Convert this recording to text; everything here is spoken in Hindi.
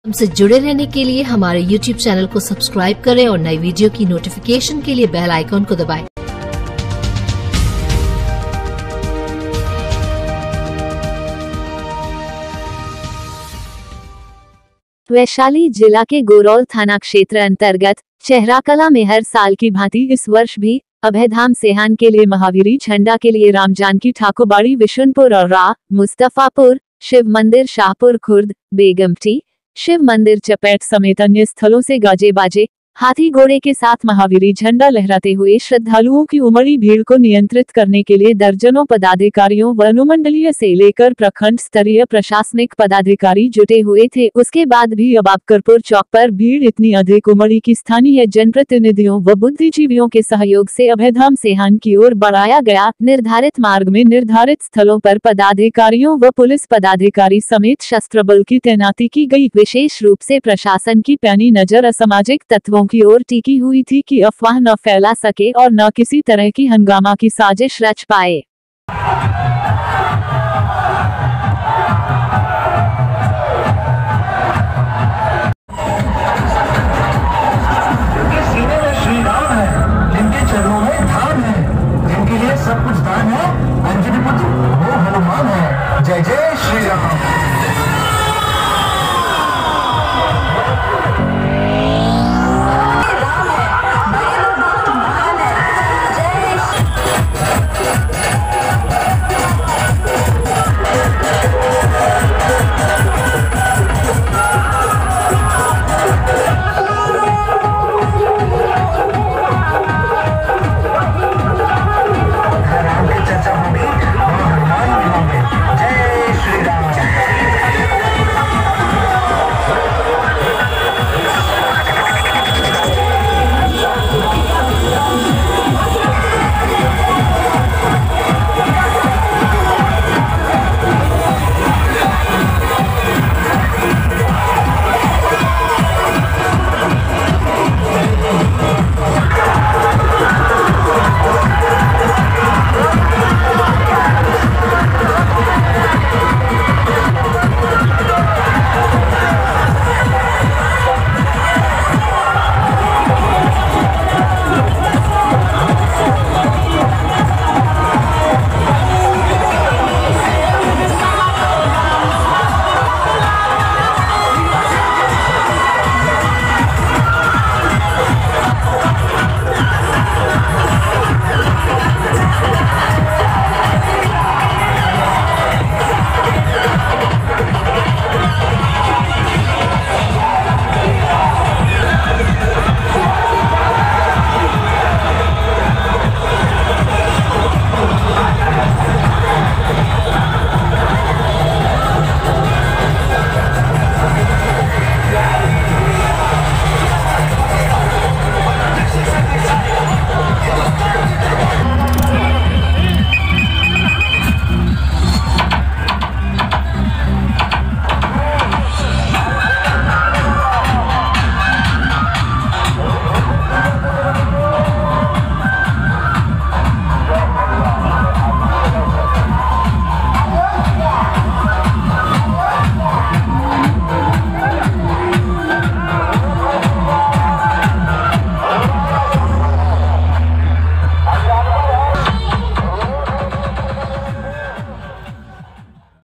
हमसे जुड़े रहने के लिए हमारे YouTube चैनल को सब्सक्राइब करें और नई वीडियो की नोटिफिकेशन के लिए बेल आइकॉन को दबाएं। वैशाली जिला के गोरौल थाना क्षेत्र अंतर्गत चेहराकला में हर साल की भांति इस वर्ष भी अभयधाम सेहान के लिए महावीरी झंडा के लिए रामजानकी ठाकुरबाड़ी विशुनपुर और मुस्तफापुर शिव मंदिर शाहपुर खुर्द बेगमटी शिव मंदिर चपेट समेत अन्य स्थलों से गाजे बाजे हाथी घोड़े के साथ महावीरी झंडा लहराते हुए श्रद्धालुओं की उमड़ी भीड़ को नियंत्रित करने के लिए दर्जनों पदाधिकारियों व अनुमंडलीय से लेकर प्रखंड स्तरीय प्रशासनिक पदाधिकारी जुटे हुए थे। उसके बाद भी अबाबकरपुर चौक पर भीड़ इतनी अधिक उमड़ी कि स्थानीय जनप्रतिनिधियों व बुद्धिजीवियों के सहयोग से अभयधाम सेहान की ओर बढ़ाया गया। निर्धारित मार्ग में निर्धारित स्थलों पर पदाधिकारियों व पुलिस पदाधिकारी समेत शस्त्र बल की तैनाती की गई। विशेष रूप से प्रशासन की पैनी नजर असामाजिक तत्वों की ओर टिकी हुई थी कि अफवाह न फैला सके और न किसी तरह की हंगामा की साजिश रच पाए।